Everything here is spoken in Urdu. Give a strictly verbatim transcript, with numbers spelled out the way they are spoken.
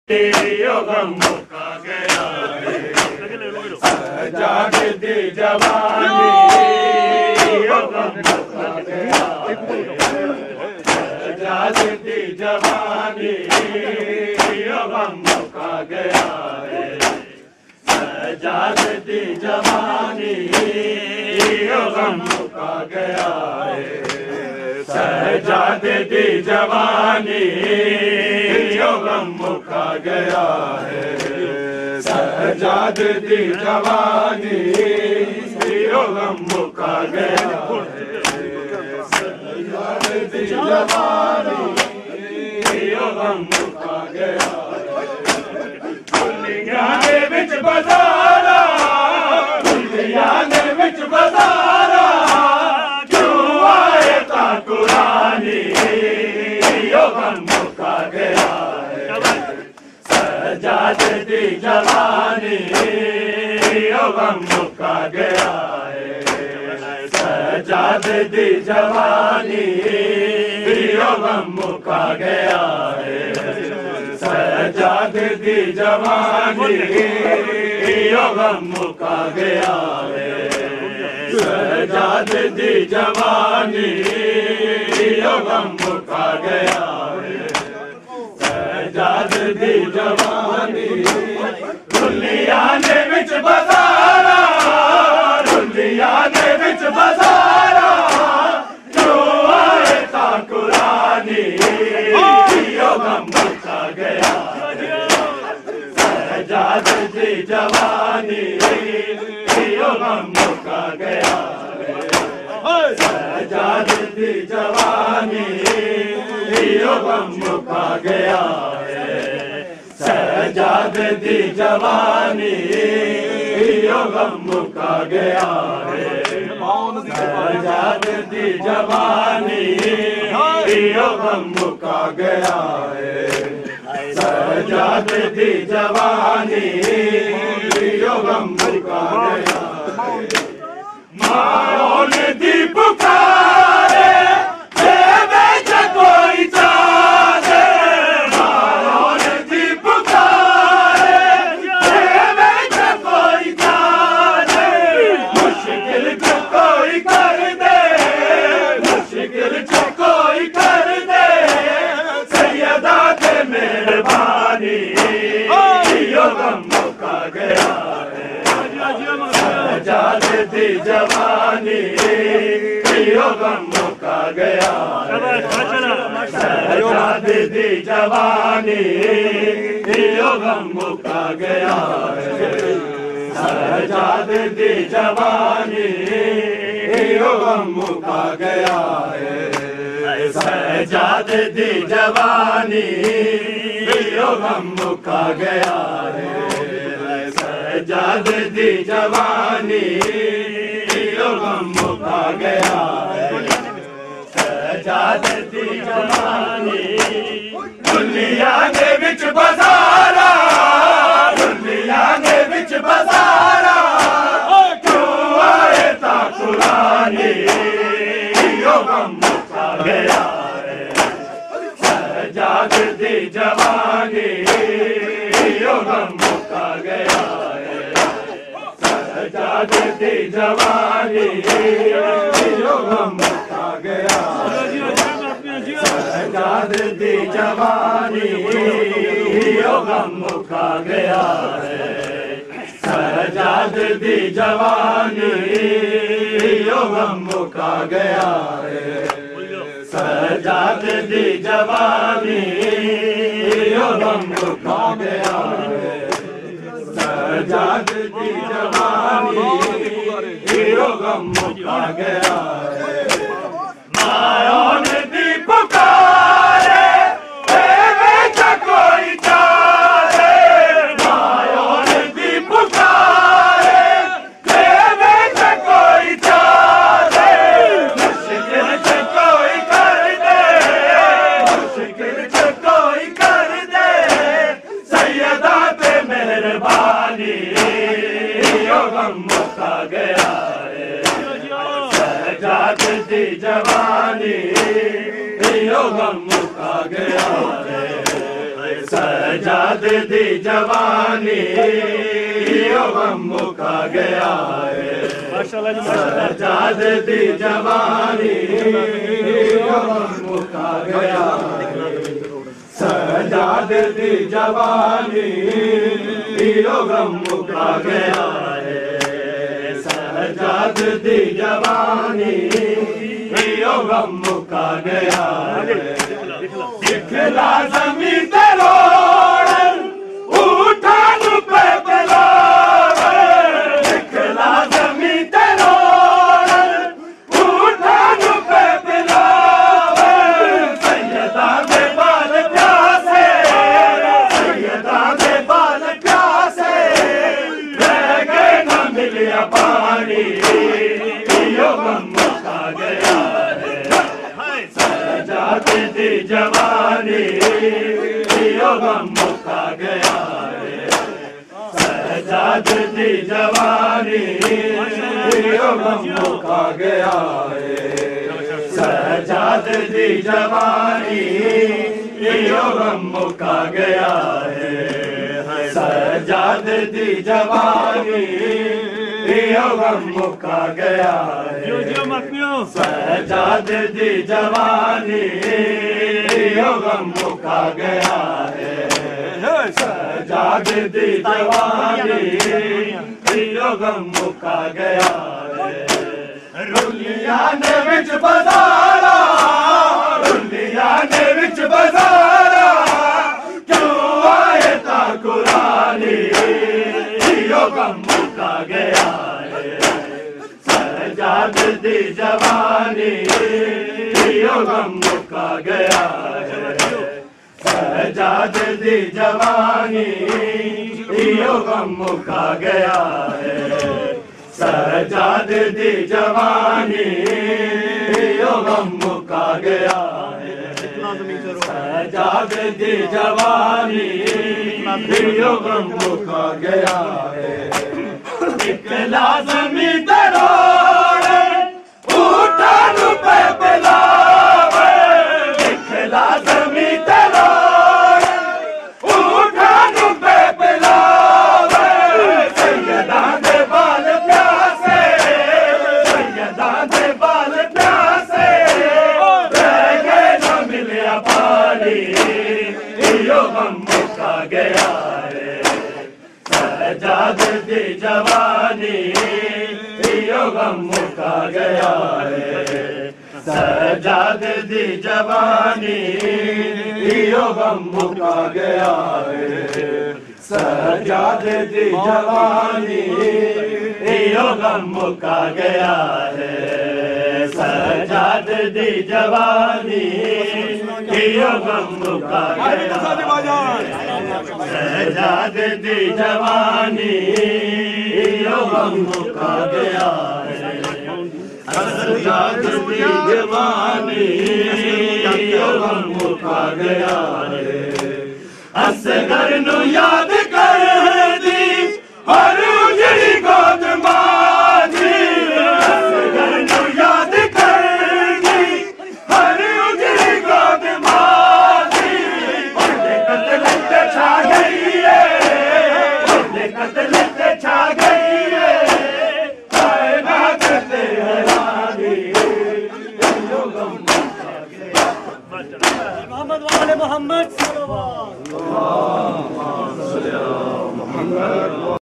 غم مکا گیا سجاد دی جوانی غم مکا گیا سجاد دی جوانی غم مکا گیا سجاد دی جوانی غم مکا گیا سجاد دی جوانی غم مکا گیا ہے سجاد دی جوانی غم مکا گیا سجاد دی جوانی غم مکا گیا دنیا دے وچ بازارا دنیا دے وچ بازارا کیوں آئے تا قرآنی غم مکا گیا سجاد دی جوانی غم مکا گیا سجاد دی جوانی غم مکا گیا سجاد دی جوانی غم مکا گیا سجاد دی جوانی غم مکا گیا سجاد دی جوانی دنیا دے وچ بازارا دنیا دے وچ بازارا کیوں آئے تا قرآنی غم مکا گیا سجاد دی جوانی غم مکا گیا سجاد دی جوانی غم مکا گیا سجاد دی جوانی غم مکا گیا سجاد دی جوانی غم مکا گیا سجاد دی جوانی غم مکا گیا ماں نے دی پکارے کوئی چاہے ماں نے دی پکارے کوئی چاہے مشکل جو کوئی کر دے مشکل جو کوئی کر دے سیدہ کے مہربانی غم مکا گیا سجاد دی جوانی غم مکا گیا سجاد دی جوانی غم مکا گیا سجاد دی جوانی غم مکا گیا سجاد دی جوانی غم مکا گیا سجاد دی جوانی غم مکا گیا سجاد دی جوانی دنیا دے وچ بازارا دنیا دے وچ بازارا کیوں آئے تا قرآنی غم مکا گیا سجاد دی جوانی غم مکا گیا سجاد دی جوانی غم مکا گیا سجاد دی جوانی غم مکا گیا سجاد دی جوانی غم مکا گیا سجاد دی جوانی غم مکا گیا سجاد دی جوانی غم مکا گیا ماں نے دی پکارے کوئی چاہے ماں نے دی پکارے کوئی چاہے مشکل سے کوئی کر دے مشکل سے کوئی کر دے سیدہ پہ مہربانی غم مکا گیا سجاد دی جوانی غم مکا گیا سجاد سجاد دی جوانی غم مکا گیا ہے سجاد دی جوانی غم مکا گیا سجاد دی جوانی غم مکا گیا ہے سجاد دی جوانی غم مکا گیا ہے دکھلا زمین تے روڑن اٹھان پہ بلاوے دکھلا زمین تے روڑن اٹھان پہ بلاوے سیدہ دے بال پیاسے سیدہ دے بال پیاسے رہ گئے نہ ملیا پانی یہ غم مکا گیا سجاد دی جوانی یہ غم مکا گیا ہے سجاد دی جوانی یہ غم مکا گیا ہے سجاد دی جوانی یہ غم مکا گیا ہے سجاد دی جوانی یہ غم مکا گیا ہے سجاد دی جوانی یہ غم مکا گیا ہے سجاد دی جوانی یہ غم مکا گیا ہے رلیاں نے وچ بازارا رلیاں نے وچ بازارا کیوں آئے تا قرآنی یہ غم مکا گیا ہے سجاد دی جوانی یہ غم مکا گیا ہے سجاد دی جوانی یہ غم مکا گیا ہے سجاد دی جوانی یہ غم مکا گیا ہے سجاد دی جوانی یہ غم مکا گیا ہے نکلا زمین تے روڑن اٹھان پہ بلاوے نکلا زمین تے روڑن اٹھان پہ بلاوے سیدہ دے بال پیاسے سیدہ دے بال پیاسے رہ گئے نہ ملیا پانی یہ غم مکا گیا ہے سجاد دی جوانی یہ غم مکا گیا ہے سجاد دی جوانی یہ غم مکا گیا ہے سجاد دی جوانی یہ غم مکا گیا ہے سجاد دی جوانی یہ غم مکا گیا سجاد دی جوانی یہ غم مکا گیا سجاد دی جوانی یہ غم مکا گیا اصغر نو یاد کر دی ہر اجڑی گود ماجی اصغر نو یاد کر دی ہر اجڑی گود ماجی بڑے قتل تے چھا گئی ہے بڑے قتل تے چھا گئی ہے کائنات تے حیرانی یہ غم مکا گیا محمد وآل محمد صلوات